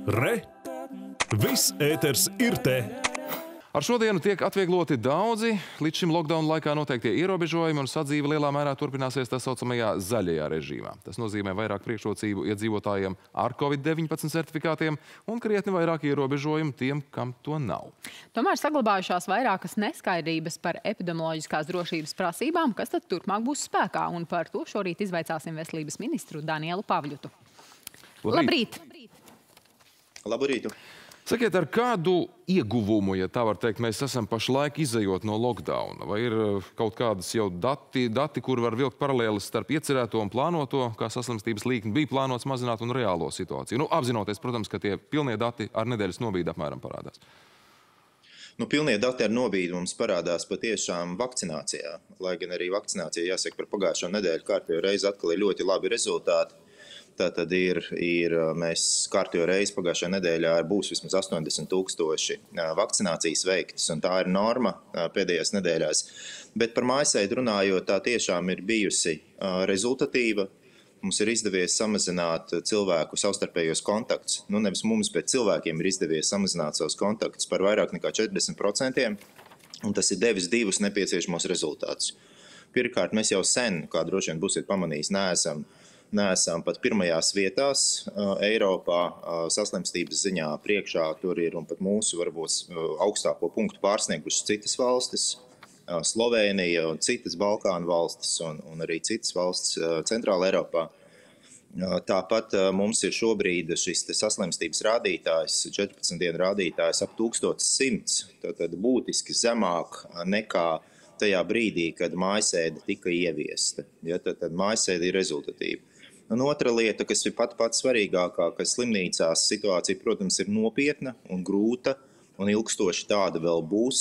Re! Viss ēters ir te! Ar šodienu tiek atviegloti daudzi līdz šim lockdown laikā noteiktie ierobežojumi un sadzīve lielā mērā turpināsies tā saucamajā zaļajā režīmā. Tas nozīmē vairāk priekšrocību iedzīvotājiem ar Covid-19 certifikātiem un krietni vairāk ierobežojumu tiem, kam to nav. Tomēr saglabājušās vairākas neskaidrības par epidemioloģiskās drošības prasībām, kas tad turpmāk būs spēkā, un par to šorīt izvaicāsim veselības ministru Danielu Pavļutu. Labrīt! Labrītu! Sakiet, ar kādu ieguvumu, ja tā var teikt, mēs esam pašlaik izejot no lockdowna? Vai ir kaut kādas jau dati, kur var vilkt paralēlis starp iecerēto un plānoto, kā saslimstības līkni bija plānots mazināt, un reālo situāciju? Nu, apzinoties, protams, ka tie pilnie dati ar nedēļas nobīdi apmēram parādās. Nu, pilnie dati ar nobīdi mums parādās patiešām vakcinācijā. Lai gan arī vakcinācija, jāsaka, par pagājušo nedēļu kārtējo reizi atkal ir ļoti labi rezultāti. Tātad mēs kārtējo reizi pagājušajā nedēļā būs vismaz 80 000 vakcinācijas veiktas, un tā ir norma pēdējās nedēļās. Bet par mājasēdi runājot, tā tiešām ir bijusi rezultatīva. Mums ir izdevies samazināt cilvēku savstarpējos kontaktus. Nu, nevis mums, bet cilvēkiem ir izdevies samazināt savus kontaktus par vairāk nekā 40%, un tas ir devis divus nepieciešamos rezultātus. Pirmkārt, mēs jau sen, kā droši vien būsiet pamanījis, neesam pat pirmajās vietās Eiropā saslimstības ziņā priekšā. Tur ir un pat mūsu varbūt augstāko punktu pārsniegušas citas valstis, Slovēnija un citas Balkānu valstis un arī citas valstis Centrāla Eiropā. Tāpat mums ir šobrīd šis saslimstības rādītājs, 14 dienu rādītājs ap 1100, tātad būtiski zemāk nekā tajā brīdī, kad mājasēde tika ieviesta. Ja, tad mājasēde ir rezultatīva. Un otra lieta, kas ir pats svarīgākā, ka slimnīcās situācija, protams, ir nopietna un grūta un ilgstoši tāda vēl būs,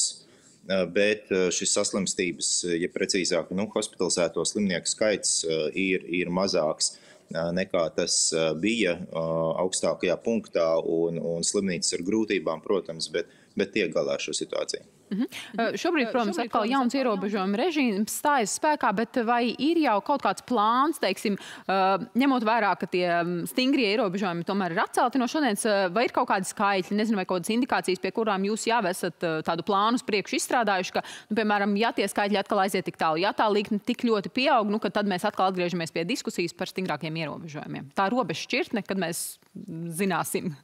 bet šis saslimstības, ja precīzāk, hospitalizēto slimnieku skaits ir mazāks nekā tas bija augstākajā punktā, un slimnīcas ar grūtībām, protams, bet tiek galā ar šo situāciju. Šobrīd, protams, atkal jauns ierobežojuma režīms stājas spēkā, bet vai ir jau kaut kāds plāns, teiksim, ņemot vērā, ka tie stingrie ierobežojumi tomēr ir atcelti no šodienas, vai ir kaut kādi skaitļi, nezinu, vai kaut kādas indikācijas, pie kurām jūs jau esat tādu plānu uz priekšu izstrādājuši, ka, piemēram, ja tie skaitļi atkal aiziet tik tālu, ja tā līkne tik ļoti pieaug, ka tad mēs atkal atgriežamies pie diskusijas par stingrākiem ierobežojumiem. Tā robeža šķirtne, kad mēs zināsim.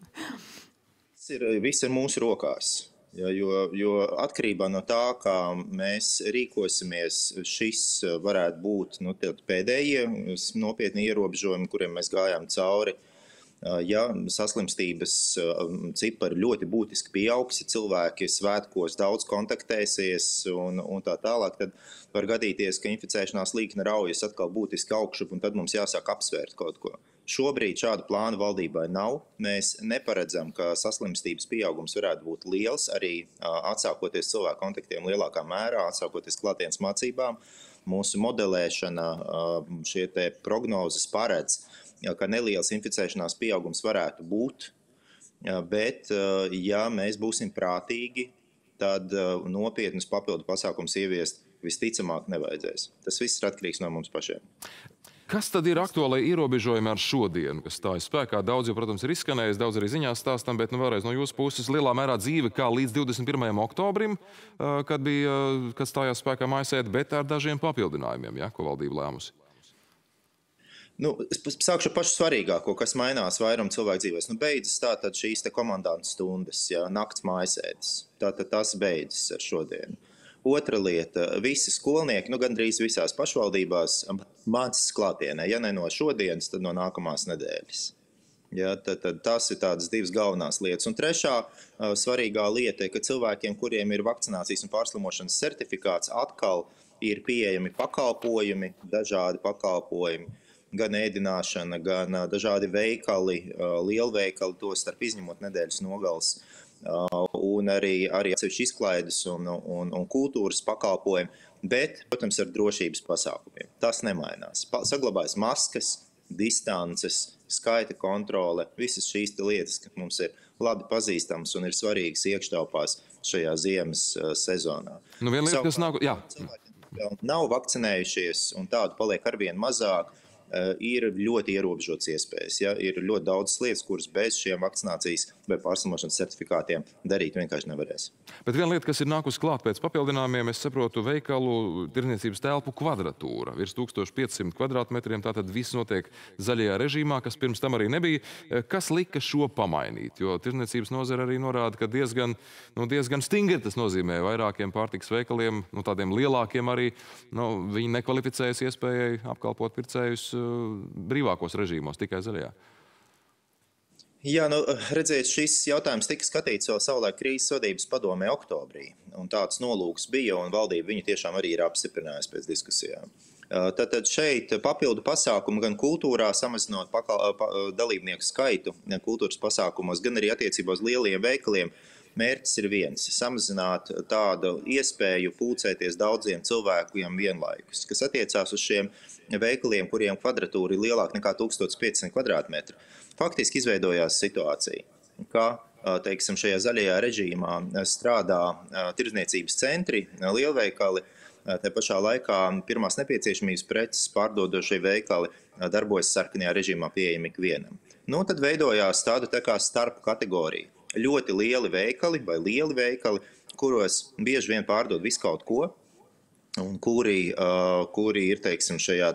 Viss ir mūsu rokās. Ja, jo atkarībā no tā, kā mēs rīkosimies, šis varētu būt pēdējie nopietni ierobežojumi, kuriem mēs gājām cauri. Ja saslimstības cipari ļoti būtiski pieaugs, ja cilvēki svētkos daudz kontaktēsies un tā tālāk, tad var gadīties, ka inficēšanās līkne raujas atkal būtiski augšup, un tad mums jāsāk apsvērt kaut ko. Šobrīd šādu plānu valdībai nav. Mēs neparedzam, ka saslimstības pieaugums varētu būt liels, arī atsākoties cilvēku kontaktiem lielākā mērā, atsākoties klātienes mācībām. Mūsu modelēšana, šie te prognozes paredz, ka neliels inficēšanās pieaugums varētu būt, bet, ja mēs būsim prātīgi, tad nopietnus papildu pasākums ieviest visticamāk nevajadzēs. Tas viss ir atkarīgs no mums pašiem. Kas tad ir aktuālai ierobežojumi ar šodienu, kas stājas spēkā? Daudz jau, protams, ir izskanējis, daudz arī ziņās stāstam, bet vēlreiz no jūsu puses lielā mērā dzīve kā līdz 21. oktobrim, kad stājās spēkā mājasēde, bet ar dažiem papildinājumiem, ko valdība lēmusi. Sākšu pašu svarīgāko, kas mainās vairumu cilvēku dzīvēs. Beidzas tātad šīs komandantu stundas, nakts mājasēdes. Tātad tas beidzas ar šodienu. Otra lieta, visi skolnieki, gandrīz visās pašvaldībās mācās klātienē. Ja ne no šodienas, tad no nākamās nedēļas. Ja, tad tās ir tādas divas galvenās lietas. Un trešā svarīgā lieta, ka cilvēkiem, kuriem ir vakcinācijas un pārslimošanas certifikāts, atkal ir pieejami pakalpojumi, dažādi pakalpojumi, gan ēdināšana, gan dažādi veikali, lielveikali, to starp izņemot nedēļas nogales. Un arī atsevišķi izklaides un kultūras pakalpojumi, bet, protams, ar drošības pasākumiem. Tas nemainās. Saglabājas maskas, distances, skaita kontrole, visas šīs lietas, kas mums ir labi pazīstams un ir svarīgas iekštelpās šajā ziemas sezonā. Viena lieta, kas nav... Jā. Nav vakcinējušies, un tādu paliek arvien mazāk. ir ļoti ierobežotas iespējas. Ja? Ir ļoti daudz lietas, kuras bez šiem vakcinācijas vai pārslimošanas certifikātiem darīt vienkārši nevarēs. Bet viena lieta, kas ir nākusi klāt pēc papildinājumiem, es saprotu veikalu tirdzniecības telpu kvadratūra. Virs 1500 kvadrātmetriem, tātad viss notiek zaļajā režīmā, kas pirms tam arī nebija. Kas lika šo pamainīt? Jo tirdzniecības nozara arī norāda, ka diezgan stingri tas nozīmē vairākiem pārtikas veikaliem, tādiem lielākiem arī, viņi nekvalificējas iespējai apkalpot pircējus brīvākos režīmos, tikai zaļajā. Jā, redziet, šis jautājums tika skatīts vēl savulaik krīzes vadības padomē oktobrī. Un tāds nolūks bija, un valdība viņu tiešām arī ir apstiprinājusi pēc diskusijām. Tātad šeit papildu pasākumu gan kultūrā, samazinot dalībnieku skaitu kultūras pasākumos, gan arī attiecībā uz lieliem veikaliem, mērķis ir viens – samazināt tādu iespēju pulcēties daudziem cilvēkiem vienlaikus, kas attiecās uz šiem veikaliem, kuriem kvadratūra ir lielāka nekā 1500 kvadrātmetru. Faktiski izveidojās situācija, ka, teiksim, šajā zaļajā režīmā strādā tirdzniecības centri, lielveikali, te pašā laikā pirmās nepieciešamības preces pārdodošie veikali darbojas sarkanajā režīmā pieejami ikvienam. Tad veidojās tāda tā kā starp kategorija. Ļoti lieli veikali vai lieli veikali, kuros bieži vien pārdod visu kaut ko, un kuri ir, teiksim, šajā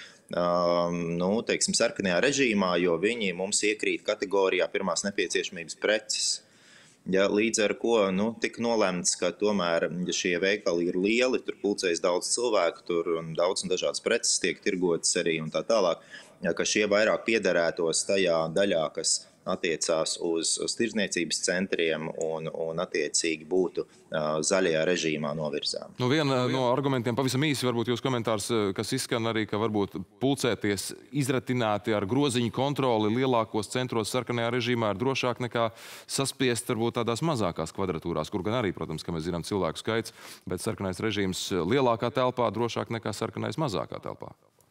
sarkanajā režīmā, jo viņi mums iekrīt kategorijā pirmās nepieciešamības preces. Ja, līdz ar ko tika nolemts, ka tomēr šie veikali ir lieli, tur pulcējas daudz cilvēku, tur daudz un dažādas preces tiek tirgotas arī un tā tālāk, ja, ka šie vairāk piederētos tajā daļā, kas attiecās uz tirdzniecības centriem un attiecīgi būtu zaļajā režīmā novirzām. Viena no argumentiem, pavisam īsi varbūt jūs komentārs, kas izskan arī, ka varbūt pulcēties izratināti ar groziņu kontroli lielākos centros sarkanajā režīmā ir drošāk nekā saspiest varbūt tādās mazākās kvadratūrās, kur gan arī, protams, ka mēs zinām cilvēku skaits, bet sarkanais režīms lielākā telpā drošāk nekā sarkanais mazākā telpā.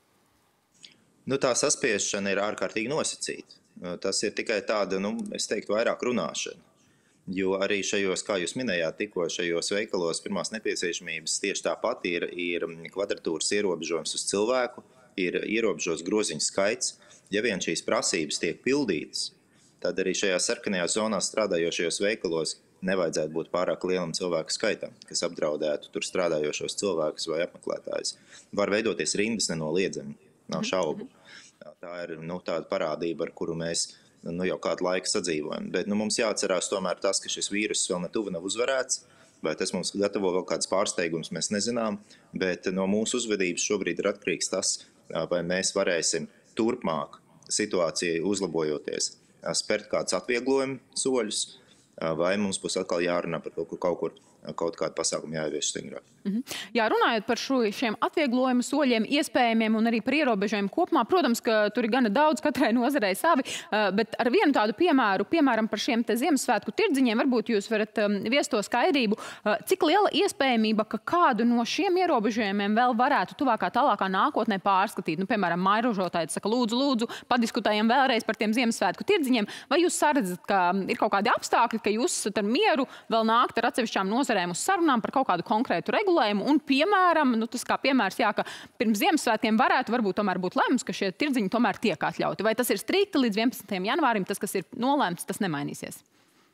Tā saspiešana ir ārkārtīgi nosacīta. Tas ir tikai tāda, es teiktu, vairāk runāšana. Jo arī šajos, kā jūs minējāt, tikko šajos veikalos pirmās nepieciešamības tieši tāpat ir kvadratūras ierobežojums uz cilvēku, ir ierobežots groziņu skaits. Ja vien šīs prasības tiek pildītas, tad arī šajā sarkanajā zonā strādājošajos veikalos nevajadzētu būt pārāk lielam cilvēku skaitam, kas apdraudētu tur strādājošos cilvēkus vai apmeklētājus. Var veidoties rindas nenoliedzami, nav šaubu. Tā ir tāda parādība, ar kuru mēs jau kādu laiku sadzīvojam. Bet mums jāatcerās tomēr tas, ka šis vīruss vēl netuvu nav uzvarēts, vai tas mums gatavo vēl kāds pārsteigums, mēs nezinām, bet no mūsu uzvedības šobrīd ir atkarīgs tas, vai mēs varēsim turpmāk situācijai uzlabojoties, spērt kādus atvieglojumu soļus, vai mums būs atkal jārunā par to, kur kaut kādu pasākumu jāievieš stingrāk. Jā, runājot par šiem atvieglojumu soļiem, iespējamiem un arī par ierobežojumu kopumā, protams, ka tur ir gana daudz katrai nozarei savi, bet ar vienu tādu piemēru, piemēram, par šiem Ziemassvētku tirdziņiem, varbūt jūs varat viest to skaidrību, cik liela iespējamība, ka kādu no šiem ierobežojumiem vēl varētu tuvākā tālākā nākotnē pārskatīt. Piemēram, mairužotāji saka, lūdzu, padiskutējam vēlreiz par tiem Ziemassvētku tirdziņiem, vai jūs saredzat, ka ir kaut kādi apstākļi, ka jūs ar mieru vēl nākt ar atsevišķām nozarēm uz sarunām par kaut kādu konkrētu regulējumu, un, piemēram, tas kā piemērs, jā, ka pirms Ziemassvētkiem varētu varbūt tomēr būt lēmums, ka šie tirdziņi tomēr tiek atļauti. Vai tas ir strikti līdz 11. janvārim, tas, kas ir nolēmts, tas nemainīsies?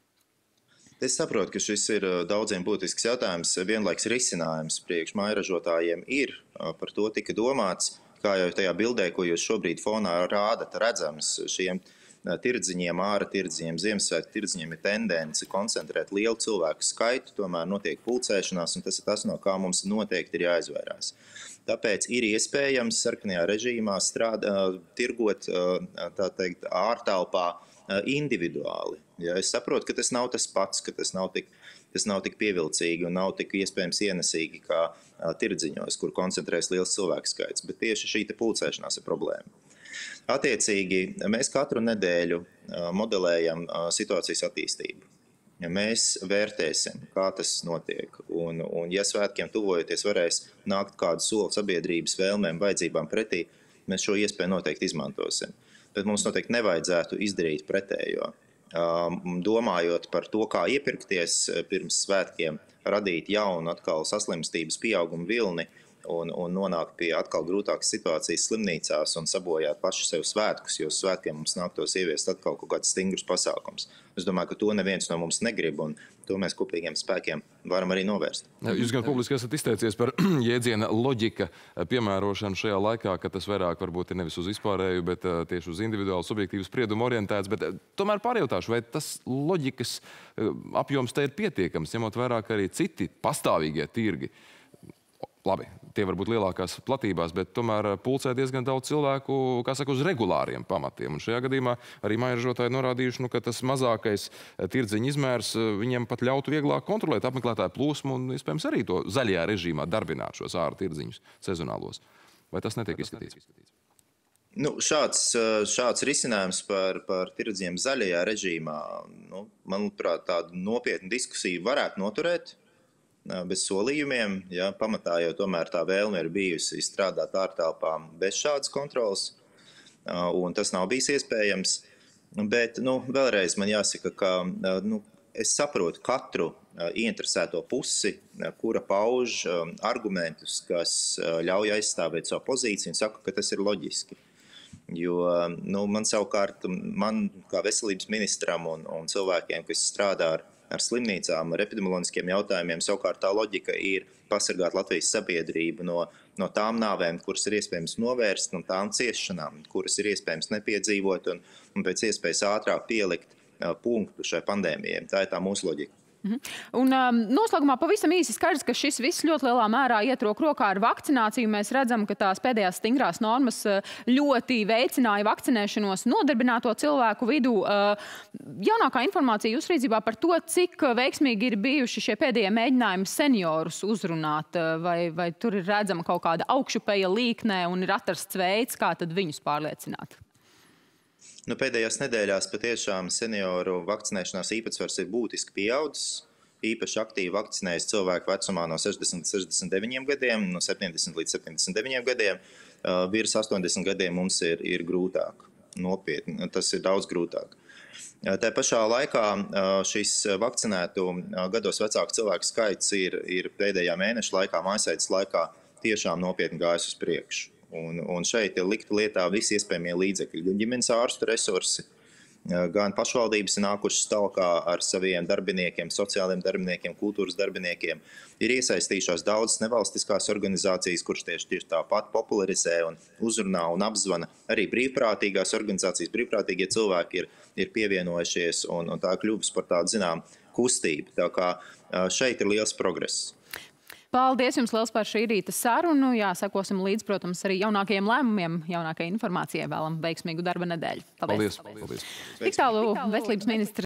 Es saprotu, ka šis ir daudziem būtisks jautājums. Vienlaiks risinājums priekš mājražotājiem ir, par to tika domāts, kā jau tajā bildē, ko jūs šobrīd fonā rādat, redzams šiem tirdziņiem, āra tirdziņiem, Ziemassvētku tirdziņiem ir tendence koncentrēt lielu cilvēku skaitu, tomēr notiek pulcēšanās, un tas ir tas, no kā mums noteikti ir jāizvairās. Tāpēc ir iespējams sarkanajā režīmā tirgot, tā teikt, ārtelpā individuāli. Ja, es saprotu, ka tas nav tas pats, ka tas nav tik pievilcīgi un nav tik iespējams ienesīgi kā tirdziņos, kur koncentrēs liels cilvēku skaits, bet tieši šī pulcēšanās ir problēma. Attiecīgi, mēs katru nedēļu modelējam situācijas attīstību. Ja mēs vērtēsim, kā tas notiek, un ja svētkiem tuvojoties varēs nākt kādu soli sabiedrības vēlmēm, vajadzībām pretī, mēs šo iespēju noteikti izmantosim. Bet mums noteikti nevajadzētu izdarīt pretējo. Domājot par to, kā iepirkties pirms svētkiem, radīt jaunu atkal saslimstības pieaugumu vilni, un nonākt pie atkal grūtākas situācijas slimnīcās un sabojāt paši sev svētkus, jo uz svētkiem mums nāktos ieviest atkal kaut kāds stingrus pasākums. Es domāju, ka to neviens no mums negrib, un to mēs kopīgiem spēkiem varam arī novērst. Jūs gan publiski esat izteicies par jēdziena loģika piemērošanu šajā laikā, ka tas vairāk varbūt ir nevis uz vispārēju, bet tieši uz individuālu subjektīvu spriedumu orientēts, bet tomēr pārjautāšu, vai tas loģikas apjoms te ir pietiekams, ņemot vairāk arī citi pastāvīgie tirgi. Labi, tie var būt lielākās platībās, bet tomēr pulcē diezgan daudz cilvēku, kā saka, uz regulāriem pamatiem. Un šajā gadījumā arī mājražotāji norādījuši, ka tas mazākais tirdziņa izmērs viņiem pat ļautu vieglāk kontrolēt apmeklētāju plūsmu un, iespējams, arī to zaļajā režīmā darbināt šos ārā tirdziņus sezonālos. Vai tas netiek izskatīts? Nu, šāds risinājums par tirdziņiem zaļajā režīmā, manuprāt, tādu nopietnu diskusiju varētu noturēt bez solījumiem. Ja, pamatā jau tomēr tā vēlme ir bijusi strādāt ārtelpām bez šādas kontrolas, un tas nav bijis iespējams. Bet vēlreiz man jāsaka, ka es saprotu katru ieinteresēto pusi, kura pauž argumentus, kas ļauj aizstāvēt savu pozīciju, un saka, ka tas ir loģiski. Jo man savukārt, kā veselības ministram un cilvēkiem, kas strādā ar slimnīcām, ar epidemioloģiskiem jautājumiem, savukārt tā loģika ir pasargāt Latvijas sabiedrību no tām nāvēm, kuras ir iespējams novērst, un tām ciešanām, kuras ir iespējams nepiedzīvot, un pēc iespējas ātrāk pielikt punktu šai pandēmijai. Tā ir tā mūsu loģika. Un noslēgumā pavisam īsi skaidrs, ka šis viss ļoti lielā mērā iet roku rokā ar vakcināciju. Mēs redzam, ka tās pēdējās stingrās normas ļoti veicināja vakcinēšanos nodarbināto cilvēku vidū. Jaunākā informācija jūsu rīcībā par to, cik veiksmīgi ir bijuši šie pēdējie mēģinājumi seniorus uzrunāt, vai tur ir redzama kaut kāda augšupeja līknē un ir atrasts veids, kā tad viņus pārliecināt? Pēdējās nedēļās patiešām senioru vakcinēšanās īpatsvars ir būtiski pieaudzis. Īpaši aktīvi vakcinējas cilvēku vecumā no 60 līdz 69 gadiem, no 70 līdz 79 gadiem. Virs 80 gadiem mums ir grūtāk, nopietni, tas ir daudz grūtāk. Tā pašā laikā šis vakcinētu gados vecāku cilvēku skaits ir pēdējā mēneša laikā, mājasaites laikā tiešām nopietni gājis uz priekšu. Un šeit ir likti lietā visi iespējamie līdzekļi, gan ģimenes ārstu resursi, gan pašvaldības ir nākušas talkā ar saviem darbiniekiem, sociāliem darbiniekiem, kultūras darbiniekiem. Ir iesaistījušās daudzas nevalstiskās organizācijas, kuras tieši tāpat popularizē un uzrunā un apzvana. Arī brīvprātīgās organizācijas, brīvprātīgie cilvēki ir pievienojušies, un tā kļuvis par tādu, zinām, kustību. Tā kā šeit ir liels progress. Paldies jums liels par šī rīta sarunu. Jā, sekosim līdz, protams, arī jaunākajiem lēmumiem, jaunākajai informācijai. Vēlam veiksmīgu darba nedēļu. Paldies. Paldies. Tik tālu veselības ministrs